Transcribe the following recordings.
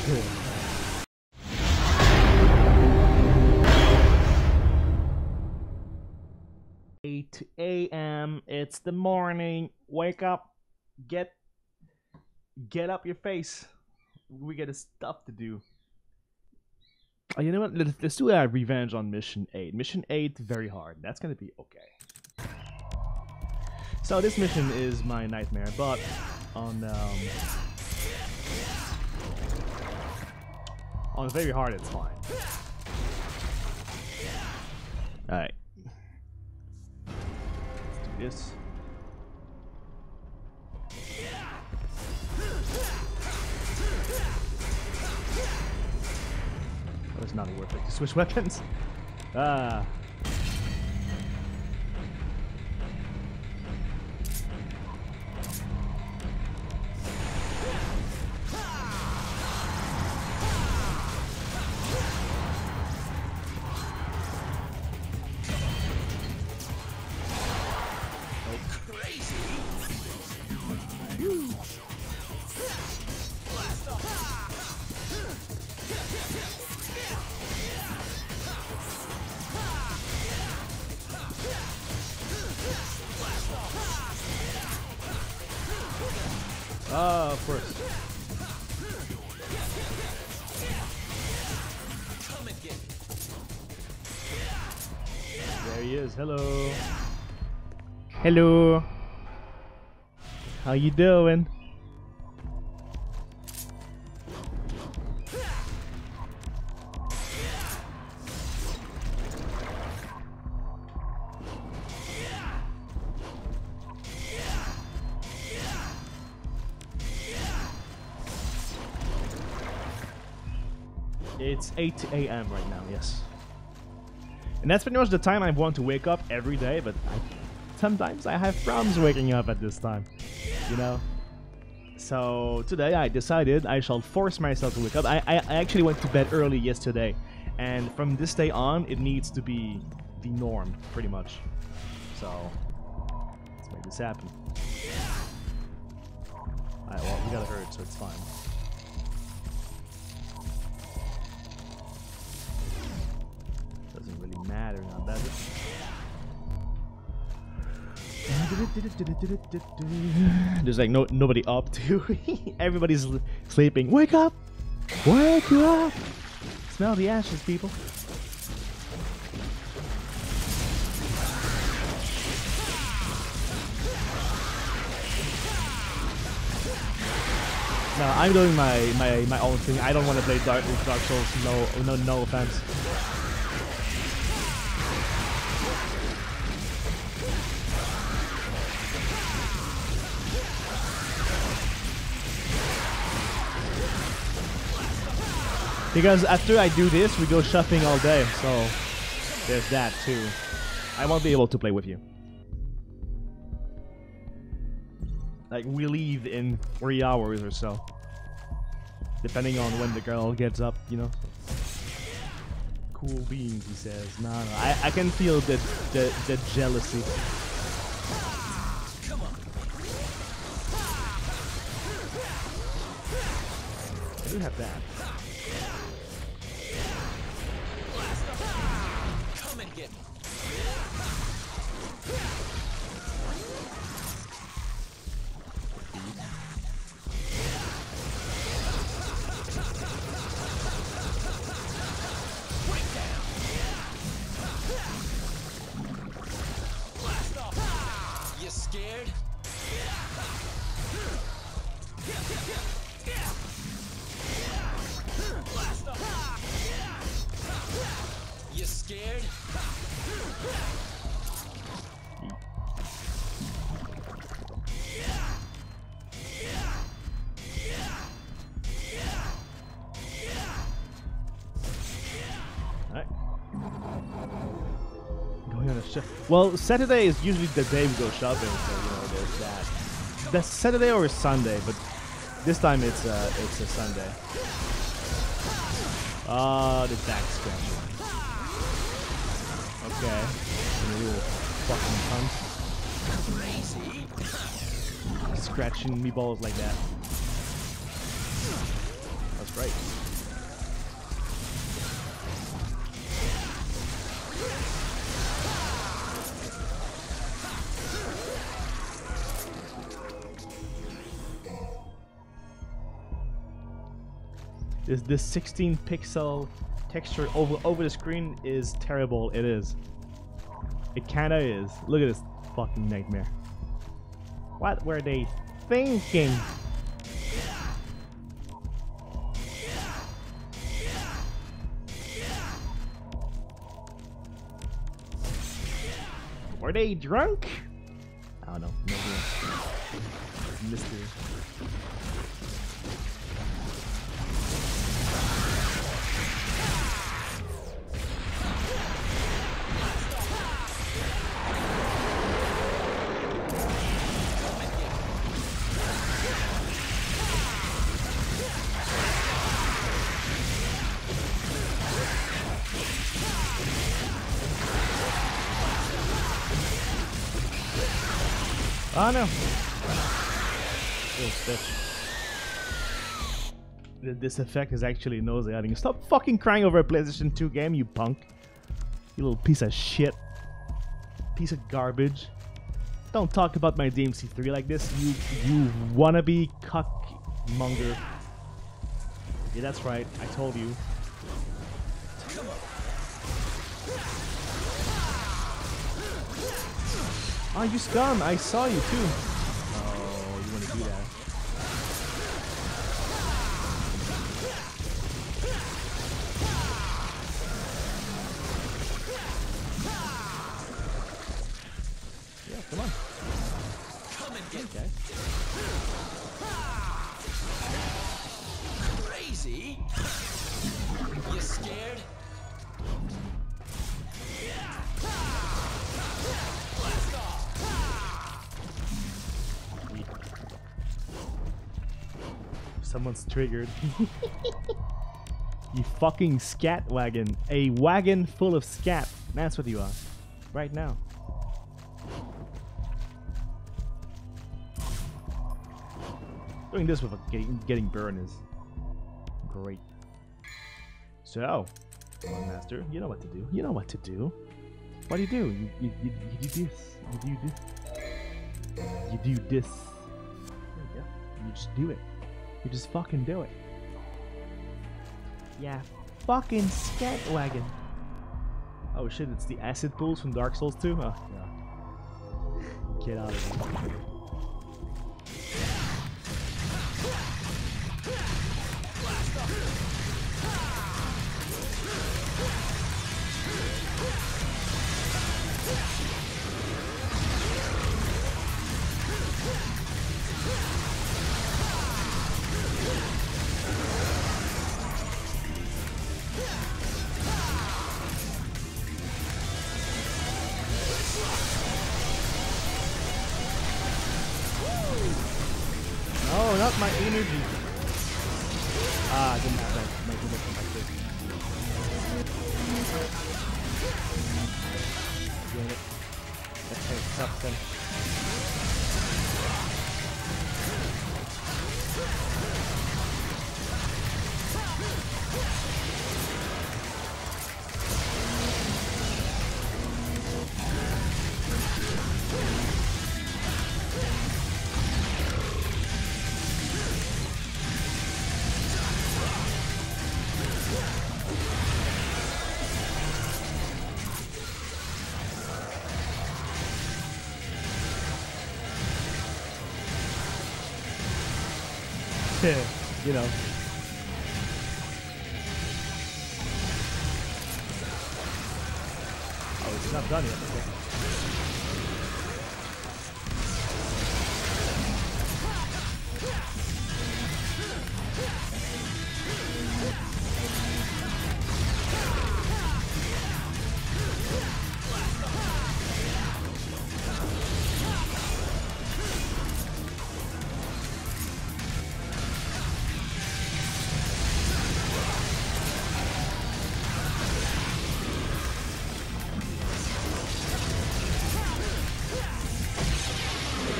8 a.m. It's the morning. Wake up. Get up your face. We got stuff to do. Oh, you know what? Let's do a revenge on mission 8. Mission 8, very hard. That's gonna be okay. So this mission is my nightmare, but on very hard, it's fine. All right. Let's do this. Oh, it's not worth it to switch weapons. Ah. Of course. There he is. Hello. Hello. How you doing? It's 8 a.m. right now, yes. And that's pretty much the time I want to wake up every day, but sometimes I have problems waking up at this time, you know? So today I decided I shall force myself to wake up. I actually went to bed early yesterday, and from this day on, it needs to be the norm, pretty much. So, let's make this happen. Alright, well, we got a hurt, so it's fine. Doesn't really matter now, does it? There's like nobody up too. Everybody's sleeping. Wake up! Wake up! Smell the ashes, people. No, I'm doing my own thing. I don't want to play Dark Souls. No offense. Because after I do this, we go shopping all day, so there's that too. I won't be able to play with you. Like, we leave in 3 hours or so. Depending on when the girl gets up, you know. Cool beans, he says. No, I can feel the jealousy. Come on. I do have that. Come and get me. You scared? You scared? Alright. Going on a shift. Well, Saturday is usually the day we go shopping, so you know there's that. That's Saturday or Sunday, but this time it's a Sunday. Oh, the back scratch. Okay. You fucking cunt. Scratching me balls like that. That's Right. This 16 pixel texture over the screen is terrible. It is. It kinda is. Look at this fucking nightmare. What were they thinking? Were they drunk? I don't know. Mystery. Oh no! Little bitch. This effect is actually nauseating. Stop fucking crying over a PlayStation 2 game, you punk. You little piece of shit. Piece of garbage. Don't talk about my DMC3 like this, you wannabe cuckmonger. Yeah, that's right. I told you. Oh, you scum! I saw you too. Oh, you want to do that? Yeah, come on. Come and get that. Crazy? You scared? Someone's triggered. You fucking scat wagon. A wagon full of scat. That's what you are. Right now. Doing this with a getting burned is great. So, come on, master. You know what to do. You know what to do. What do? You do this. You do this. You do this. There you go. You just do it. You just fucking do it. Yeah, fucking scat wagon. Oh shit, it's the acid pools from Dark Souls 2? Oh, yeah. Get out of here. Oh, not my energy. Ah, I didn't have that. My energy like this. Get it. Let's take something. You know. Oh, it's not done yet. Okay.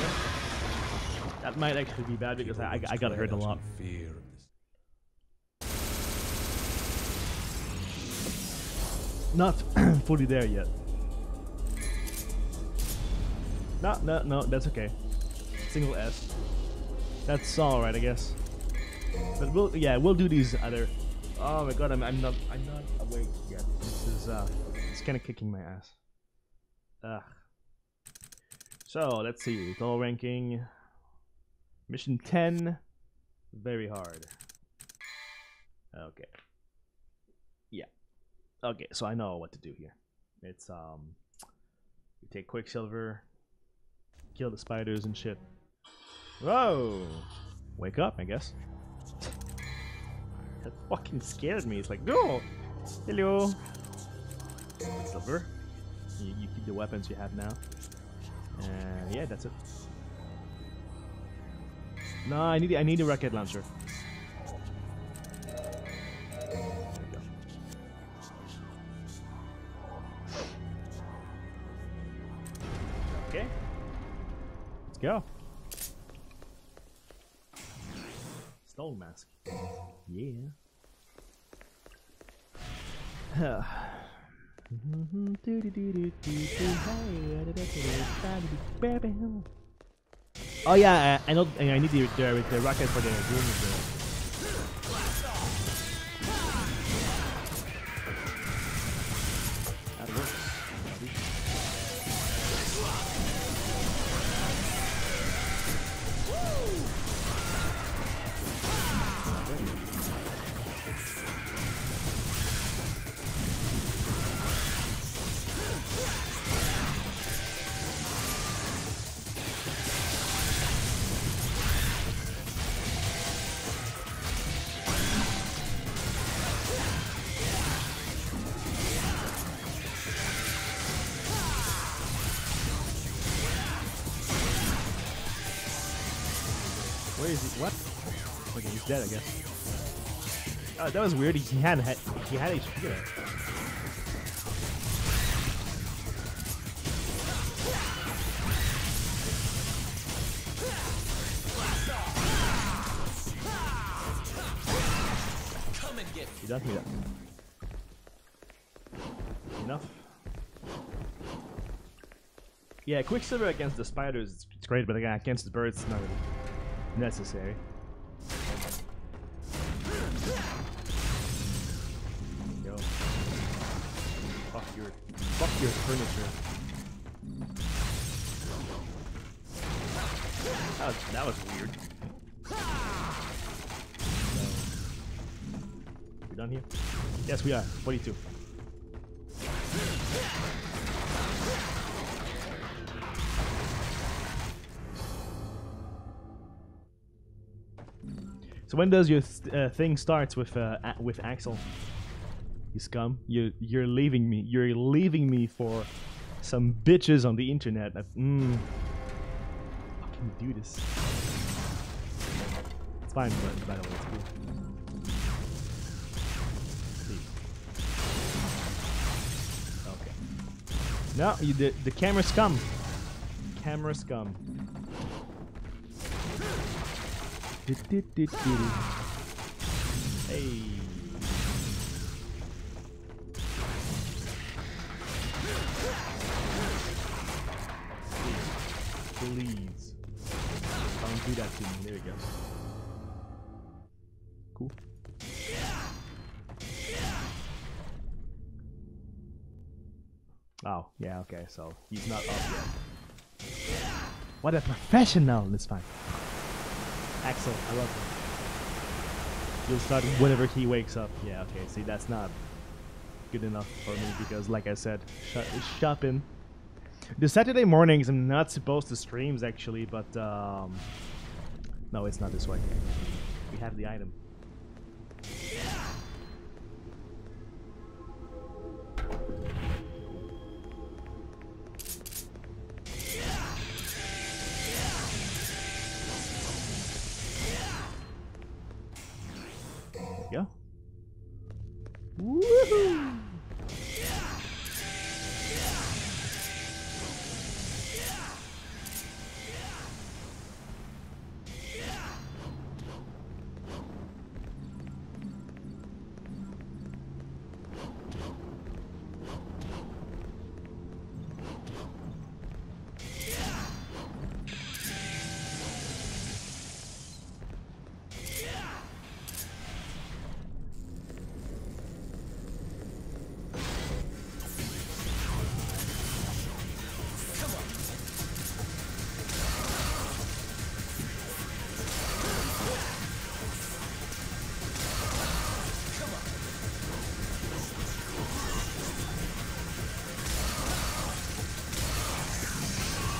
That might actually be bad because I got hurt a lot. not fully there yet. No, that's okay. Single S. That's all right, I guess. But we'll do these other. Oh my god, I'm not awake yet. This is it's kind of kicking my ass. Ugh. So let's see. Total ranking. Mission 10. Very hard. Okay. Yeah. Okay, so I know what to do here. It's you take Quicksilver, kill the spiders and shit. Whoa! Wake up, I guess. That fucking scared me. It's like, no! Hello! Quicksilver. You keep the weapons you have now. And yeah, that's it. No, I need a rocket launcher. Okay. Let's go. Stone mask. Yeah. Oh yeah, I know. I need the rocket for the room. That works. Where is he? What? Okay, he's dead, I guess. Oh, that was weird. He had HP there. Come and get You done here? Enough. Yeah, Quicksilver against the spiders, it's great, but again, against the birds, it's not really necessary. Go. Fuck your furniture. That was weird. So, we done here? Yes, we are. 42. So when does your thing starts with Axel? You scum! You're leaving me. You're leaving me for some bitches on the internet. How can you do this? It's fine, but by the way, it's cool. Okay. No, the camera scum. Camera scum. Hey. Please. Don't do that to me. There we go. Cool. Oh, yeah, okay, so he's not up yet. What a professional! That's fine. Axel, I love him. You'll start whenever he wakes up. Yeah, okay, see, that's not good enough for me because, like I said, shopping. The Saturday mornings, I'm not supposed to streams actually, but no, it's not this way. We have the item. Go. Woohoo!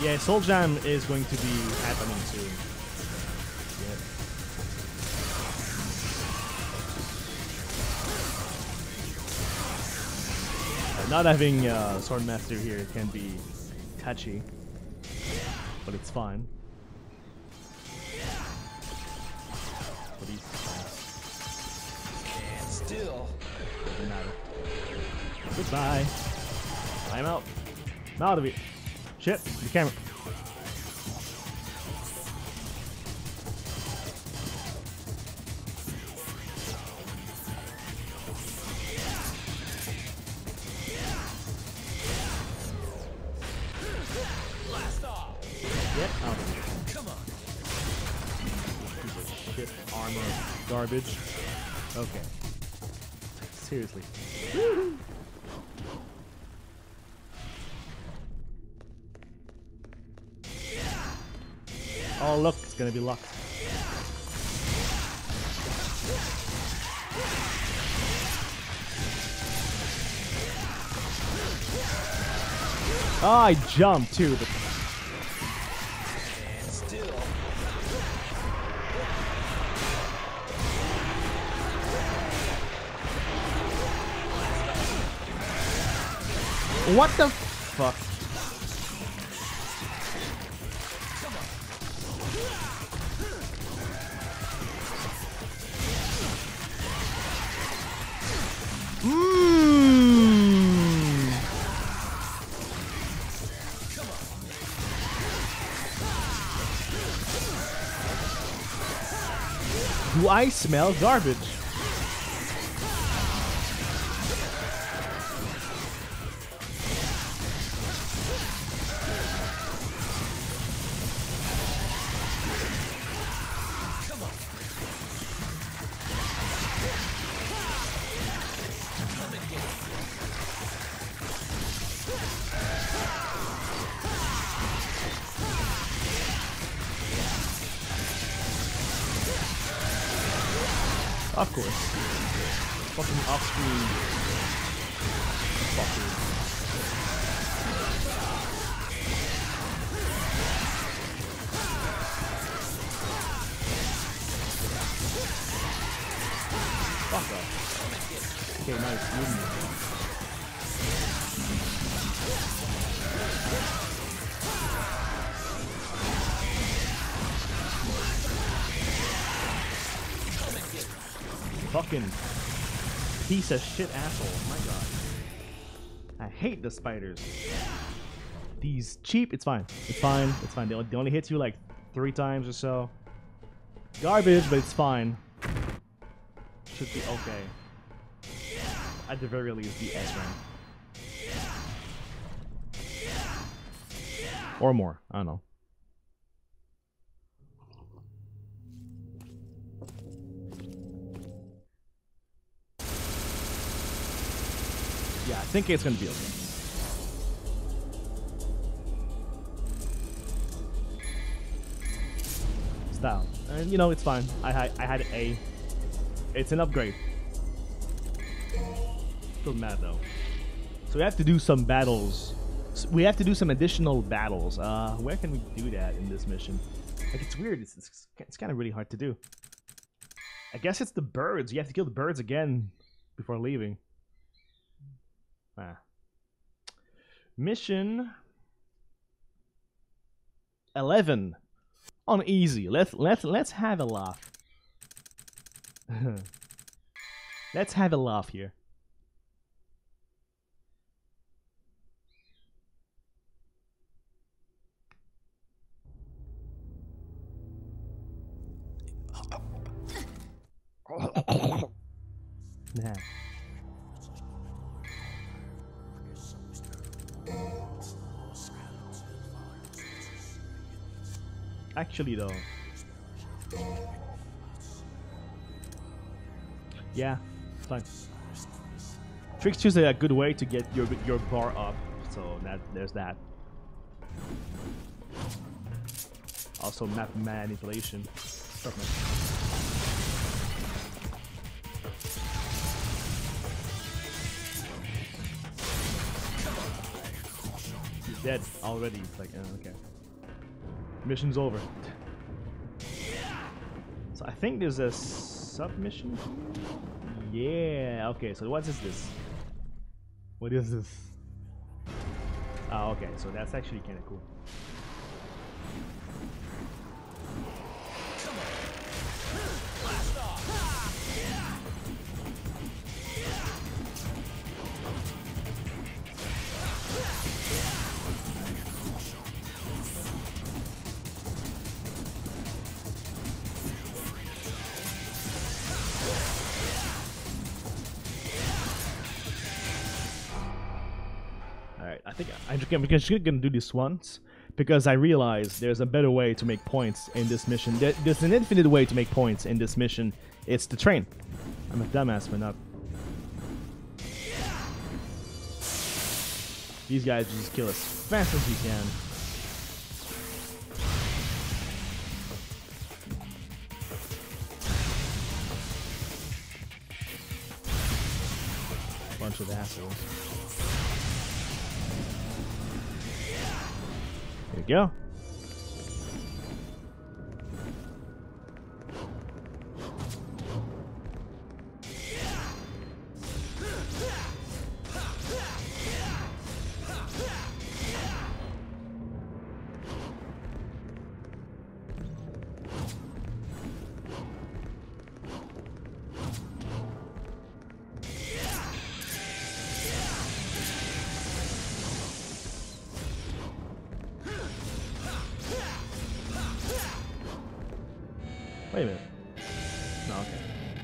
Yeah, Soul Jam is going to be happening soon. Yeah. Not having Swordmaster here can be touchy, but it's fine. Still. Doesn't matter. Goodbye. I'm out. I'm out of it. Shit, the camera. Blast off. Get out of here. Come on. Piece of shit armor garbage. Okay. Seriously. Oh look, it's gonna be luck. Oh, I jumped too, but Still. what the fuck? Do I smell garbage? Of course. Fucking off-screen. Fucker. Fuck off. Okay, nice. Fucking piece of shit asshole. My god. I hate the spiders. These cheap, it's fine. It's fine. It's fine. They only hit you like 3 times or so. Garbage, but it's fine. Should be okay. At the very least, the S rank. Or more. I don't know. Yeah, I think it's gonna be okay. Style. And you know, it's fine. I had A. It's an upgrade. Still mad though. So we have to do some battles. We have to do some additional battles. Where can we do that in this mission? Like, it's weird. It's kind of really hard to do. I guess it's the birds. You have to kill the birds again before leaving. Mission 11 on easy. Let's have a laugh. Let's have a laugh here. Nah. Actually, though, yeah, it's fine. Tricks is a good way to get your bar up, so there's that. Also, map manipulation. He's dead already. It's like, okay. Mission's over. So I think there's a submission here. Yeah, okay, so what is this? What is this? Oh, okay, so that's actually kind of cool. Alright, I think I'm just gonna do this once because I realize there's a better way to make points in this mission. There's an infinite way to make points in this mission. It's the train. I'm a dumbass for not. These guys just kill as fast as you can. Bunch of assholes. There we go. Wait a minute. No, okay.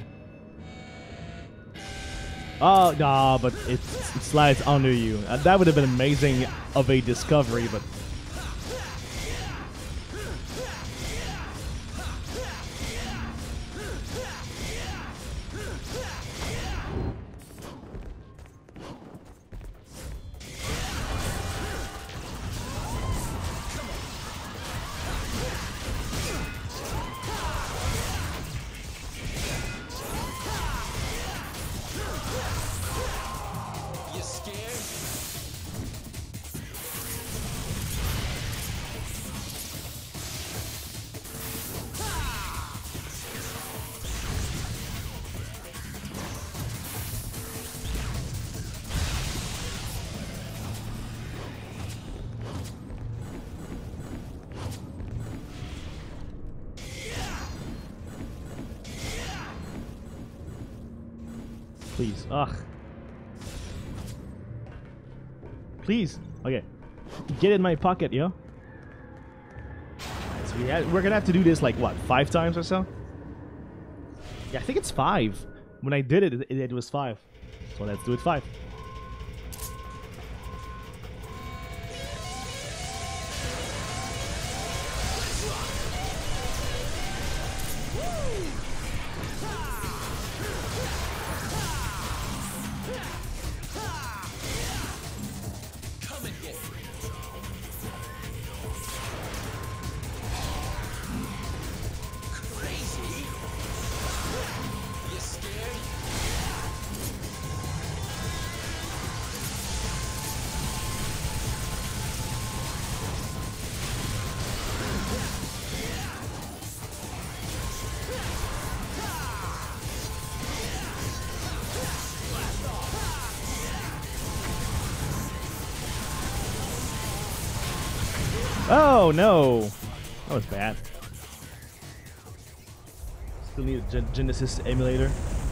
Oh, no, but it slides under you. That would have been amazing of a discovery, but... Please. Ugh. Please. Okay. Get in my pocket, yo. So we're gonna have to do this like what, 5 times or so? Yeah, I think it's 5. When I did it, it was 5. So let's do it 5. Oh no! That was bad. Still need a Genesis emulator.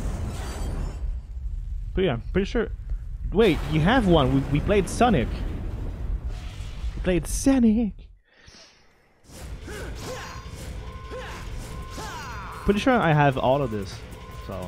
But yeah, I'm pretty sure. Wait, you have one. We played Sonic. We played Sonic. Pretty sure I have all of this. So.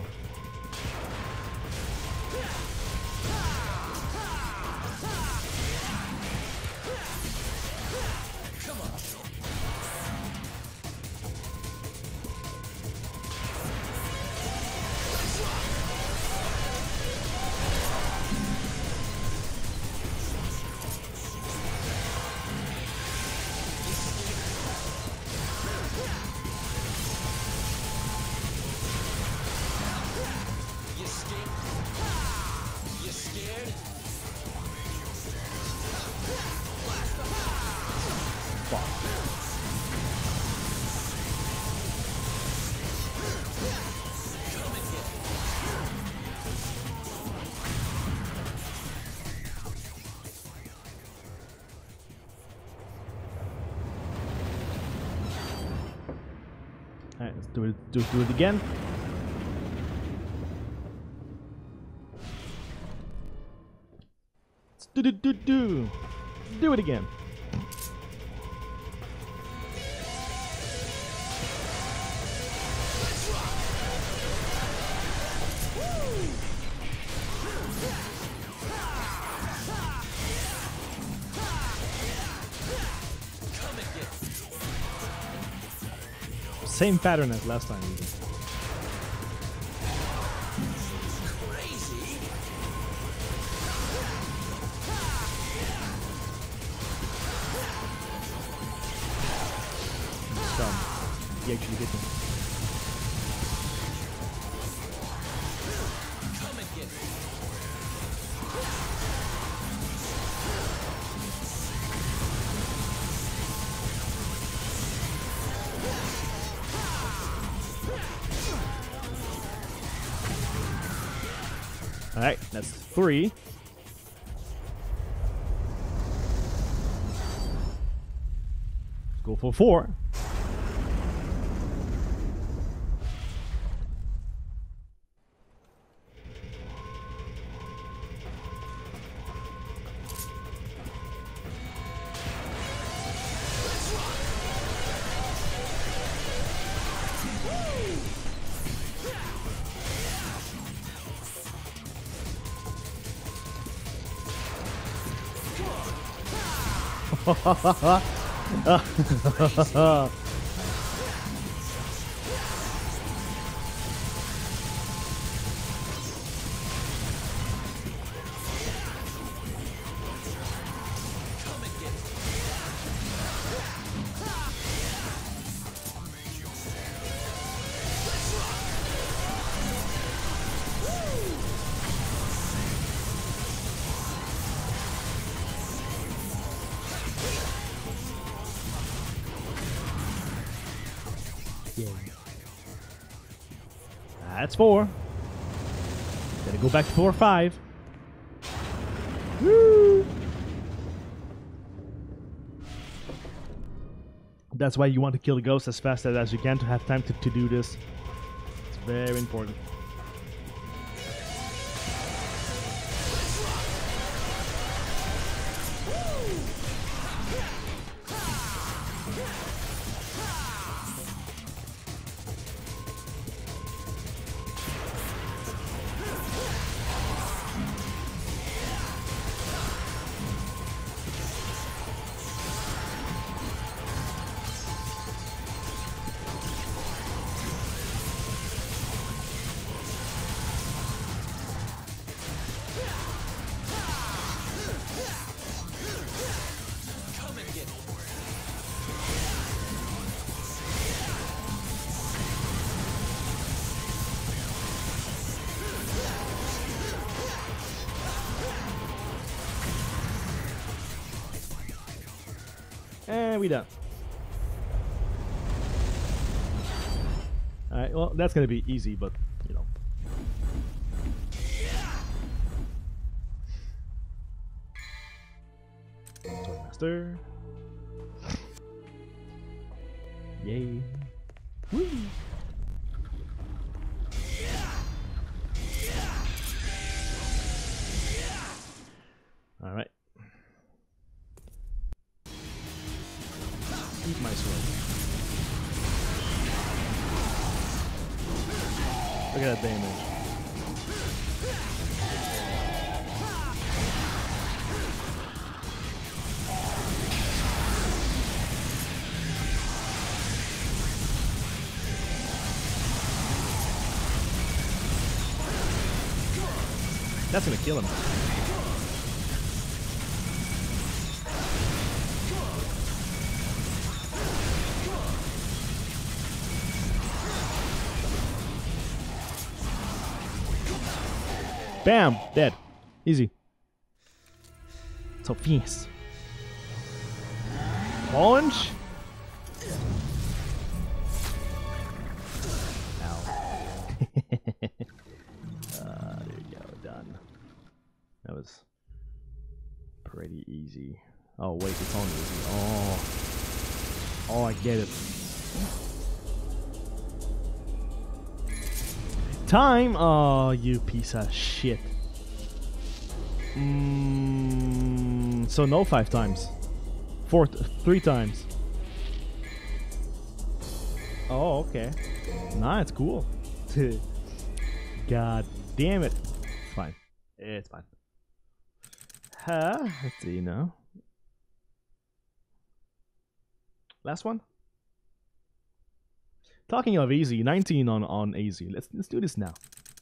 Alright, let's do it again. Let's do it again. Same pattern as last time. Even. Crazy. He actually hit me. Come and get me. Alright, that's 3. Let's go for 4. That's 4. Gotta go back to 4 or 5. Woo! That's why you want to kill the ghost as fast as you can to have time to do this. It's very important. And we done. Alright, well, that's gonna be easy, but, you know. Swordmaster. Yay. Woo! Alright. Eat my sword. Look at that damage. That's gonna kill him. Bam! Dead. Easy. So fierce. Orange? Ow. There you go. Done. That was pretty easy. Oh, wait. It's only easy. Oh. Oh, I get it. time? Oh, you piece of shit. So no 5 times. 3 times. Oh, okay. Nah, it's cool. God damn it. It's fine. It's fine. Let's see now. Last one. Talking of easy, 19 on easy. Let's do this now.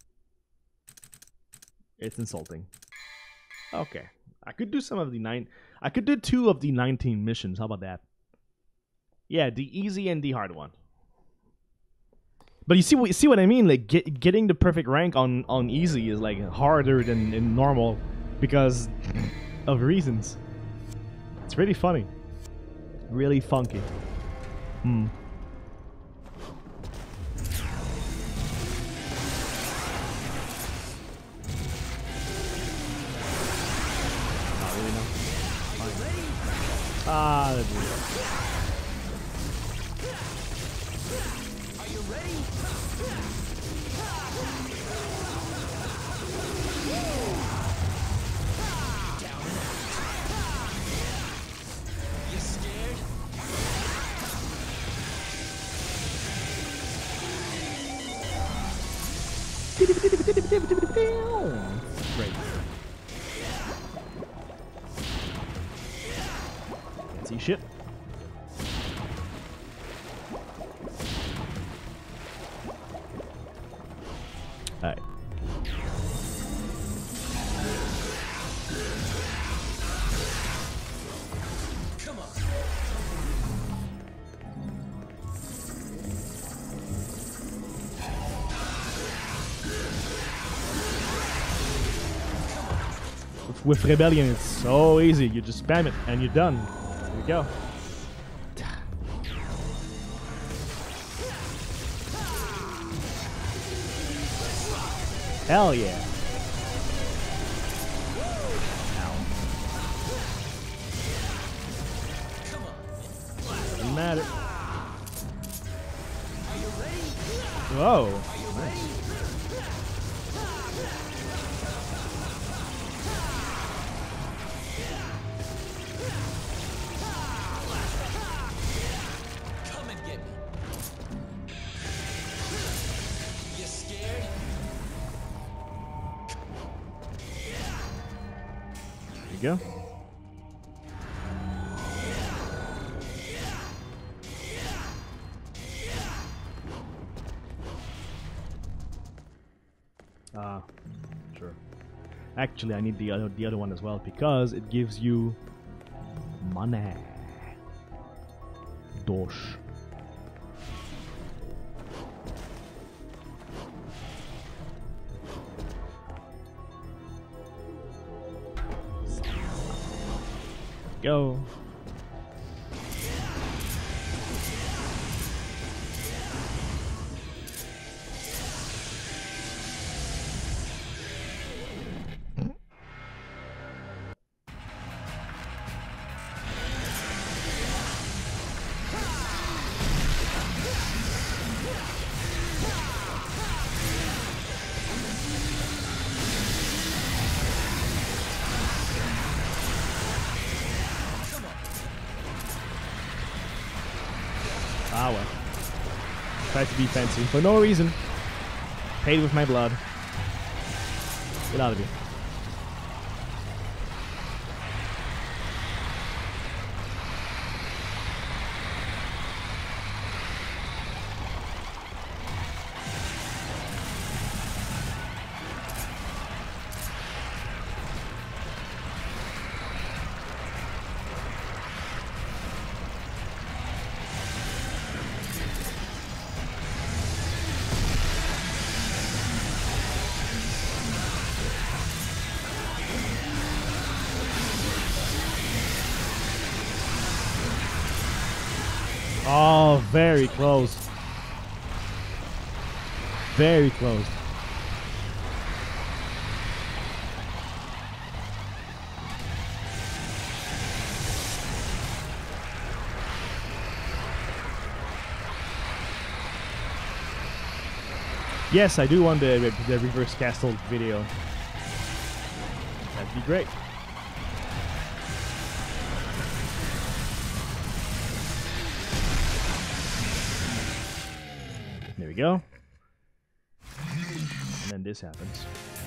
It's insulting. Okay. I could do some of the 9. I could do 2 of the 19 missions. How about that? Yeah, the easy and the hard one. But you see what I mean? Like getting the perfect rank on easy is like harder than in normal because of reasons. It's really funny. Really funky. Hmm. Not really, no. Fine. Ah, that's weird. Are you ready? Down and out. You scared? Great. Can't see shit. Alright. Come on. With Rebellion, it's so easy. You just spam it and you're done. There you go. Hell yeah. Come on. Doesn't matter. Are you ready? Whoa. Are you ready? Come and get me. You scared? There you go. Sure. Actually, I need the other one as well because it gives you money. Dosh. Go. Ah well. Tried to be fancy for no reason. Paid with my blood. Get out of here. Oh, very close. Very close. Yes, I do want the reverse castle video. That'd be great. There we go. And then this happens.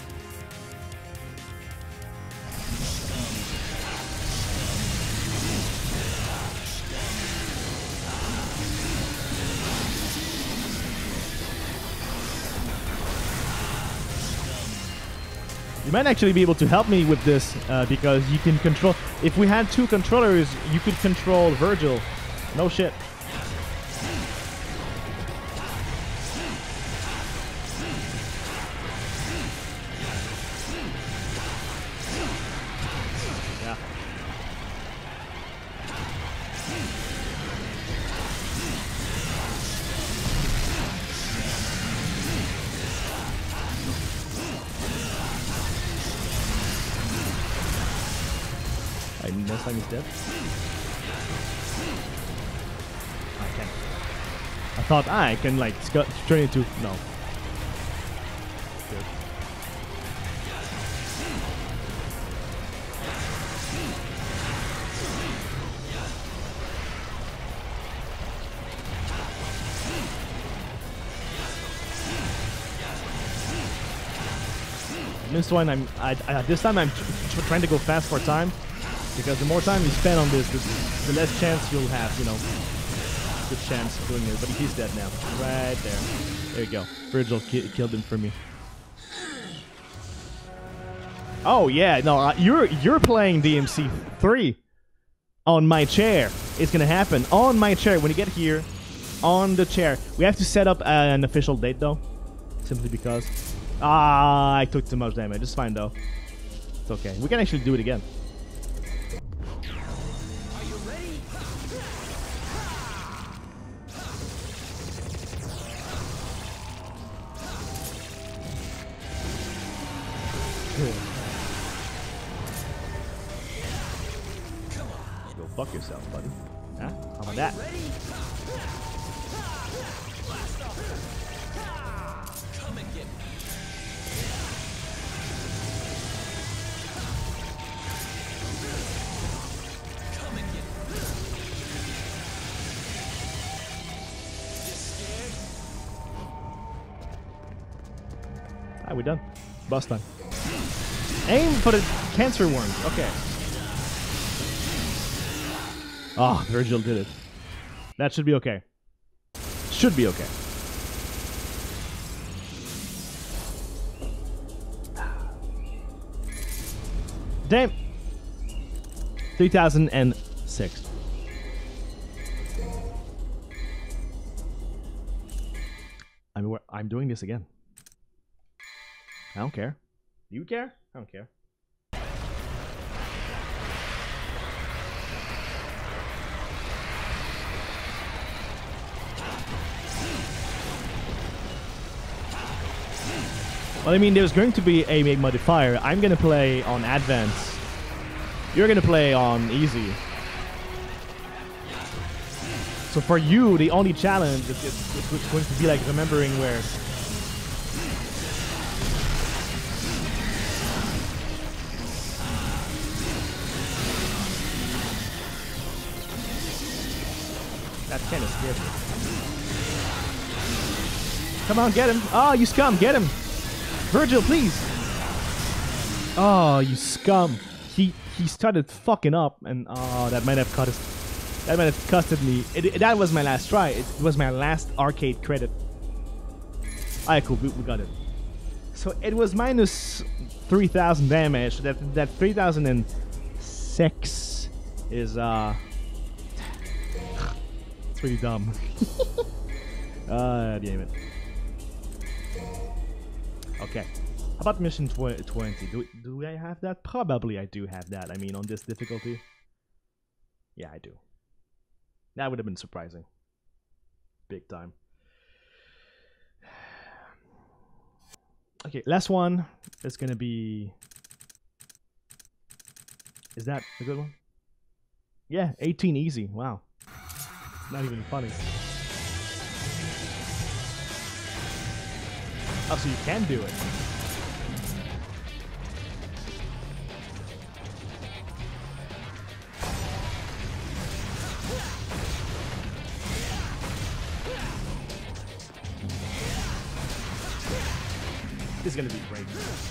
You might actually be able to help me with this because you can control. If we had 2 controllers, you could control Virgil. No shit. Yeah. Next time he's dead. I can. I thought I can like turn into no. Good. This one this time I'm trying to go fast for time. Because the more time you spend on this, the less chance you'll have, you know. Good chance of doing it. But he's dead now. Right there. There you go. Virgil killed him for me. Oh yeah, no, you're playing DMC3 on my chair. It's gonna happen on my chair when you get here, on the chair. We have to set up an official date though, simply because I took too much damage. It's fine though. It's okay. We can actually do it again. Go fuck yourself, buddy. Huh? How about that? Come and get me. Come and get me. You scared? Alright, we're done. Boss time. Aim for the cancer worms. Okay. Oh, Virgil did it. That should be okay. Should be okay. Damn. 3006. I'm doing this again. I don't care. Do you care? I don't care. Well, I mean, there's going to be a modifier. I'm going to play on advanced. You're going to play on easy. So for you, the only challenge is going to be like remembering where... That kind of scared me. Come on, get him. Oh, you scum, get him. Virgil, please. Oh, you scum. He started fucking up, and oh, that might have cost. That might have costed me. That was my last try. It was my last arcade credit. Alright, cool. We got it. So it was minus 3,000 damage. That 3,006 is it's pretty dumb. Damn it. Okay. How about mission 20? Do I have that? Probably I do have that. I mean, on this difficulty. Yeah, I do. That would have been surprising. Big time. Okay, last one is gonna be... Is that a good one? Yeah, 18 easy. Wow. Not even funny. Oh, so you can do it. This is gonna be great.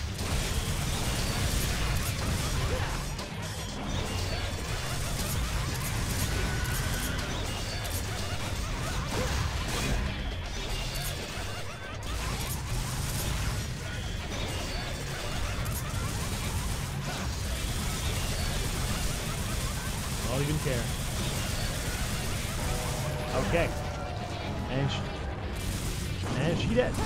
I don't even care. Okay. And she dead.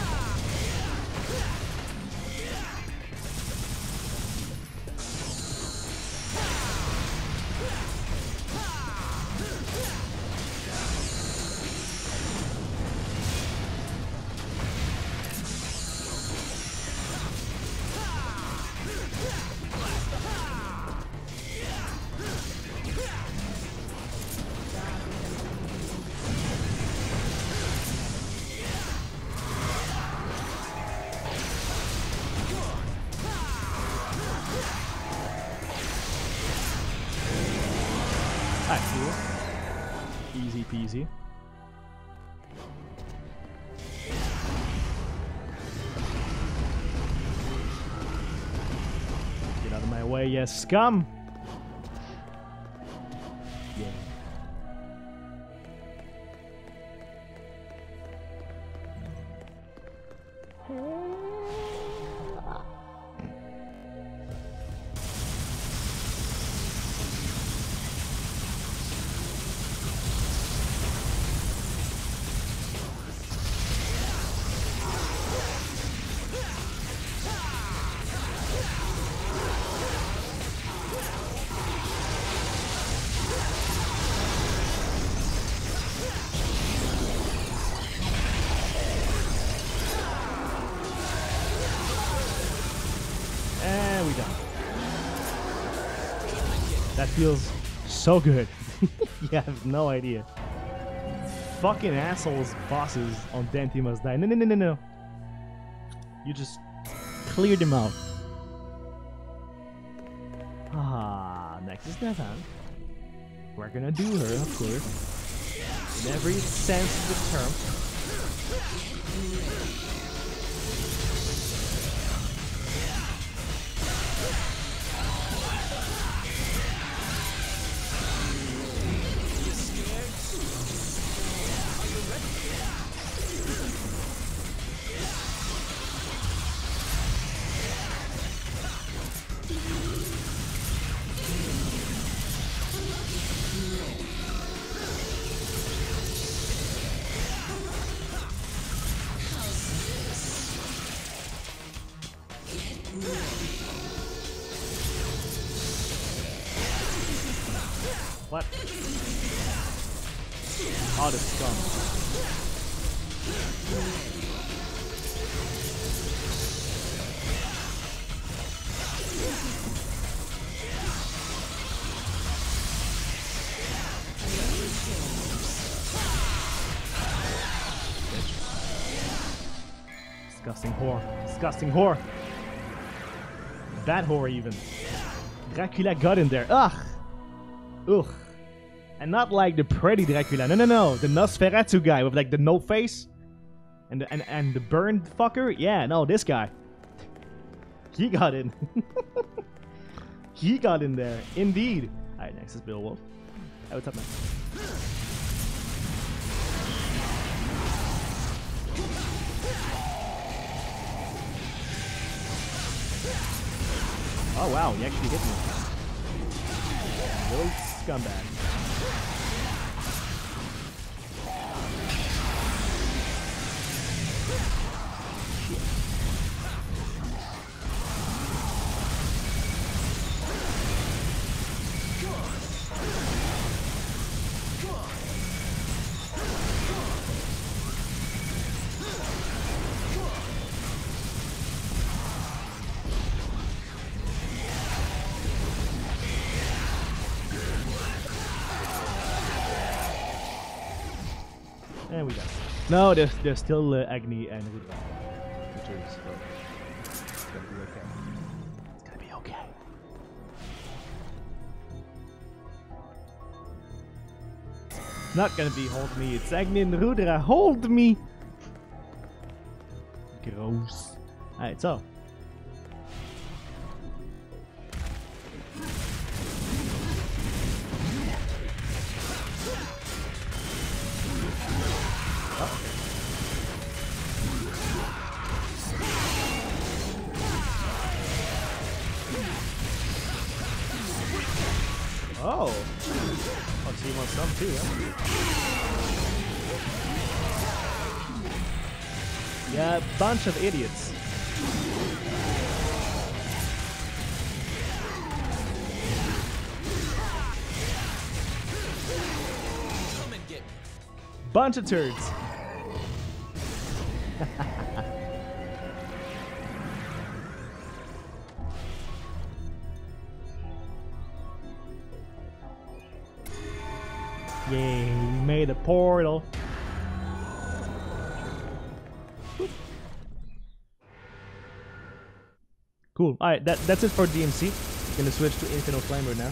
Alright, cool. Easy peasy. Get out of my way, yes, scum! Yeah. And we done. That feels so good. You have no idea. Fucking assholes bosses on Dante must die. No. You just cleared them out. Ah, next is Nathan. We're gonna do her, of course. In every sense of the term. What? Oh, the scum. Disgusting whore. Disgusting whore. Bad whore even. Dracula got in there. Ugh. Ugh. And not like the pretty Dracula. No. The Nosferatu guy with like the no face. And the burned fucker. Yeah, no, this guy. He got in. He got in there. Indeed. Alright, next is Beowulf. Hey, what's up, man? Oh wow, he actually hit me. Little scumbag. And we got it. No, there's still Agni and Rudra. monsters, so it's gonna be okay. It's gonna be okay. It's not gonna be hold me, it's Agnin Rudra, hold me! Gross. Alright, so. Oh! Oh, so he wants some too, huh? Yeah, bunch of idiots. Come and get me. Bunch of turds. Yay, we made a portal. Cool. Alright, that's it for DMC. Gonna switch to Infinite Climber now.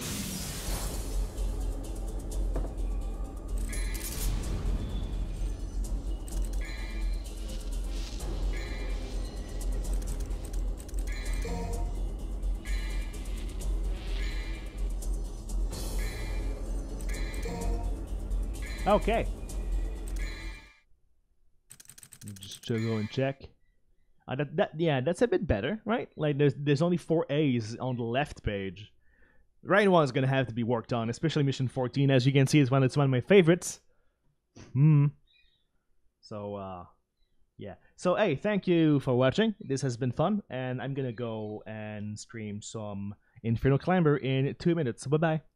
Okay. Just to go and check. Yeah, that's a bit better, right? Like there's only 4 A's on the left page. The right one's gonna have to be worked on, especially mission 14. As you can see, it's one of my favorites. So yeah. So hey, thank you for watching. This has been fun, and I'm gonna go and stream some Infernal Climber in 2 minutes. Bye bye.